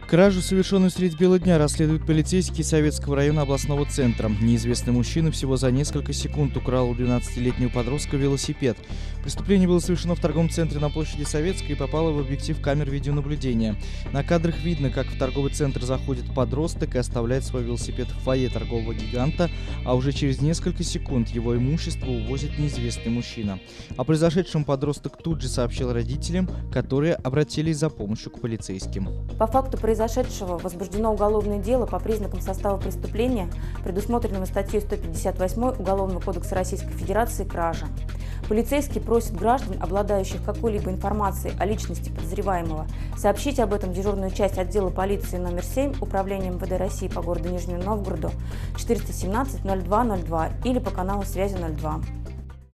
Кражу, совершенную средь бела дня, расследуют полицейские Советского района областного центра. Неизвестный мужчина всего за несколько секунд украл у 12-летнего подростка велосипед. Преступление было совершено в торговом центре на площади Советской и попало в объектив камер видеонаблюдения. На кадрах видно, как в торговый центр заходит подросток и оставляет свой велосипед в фойе торгового гиганта, а уже через несколько секунд его имущество увозит неизвестный мужчина. О произошедшем подросток тут же сообщил родителям, которые обратились за помощью к полицейским. По факту произошедшего возбуждено уголовное дело по признакам состава преступления, предусмотренного статьей 158 Уголовного кодекса Российской Федерации «Кража». Полицейские просят граждан, обладающих какой-либо информацией о личности подозреваемого, сообщить об этом в дежурную часть отдела полиции номер 7 Управления МВД России по городу Нижнему Новгороду 417 02 02 или по каналу связи 02.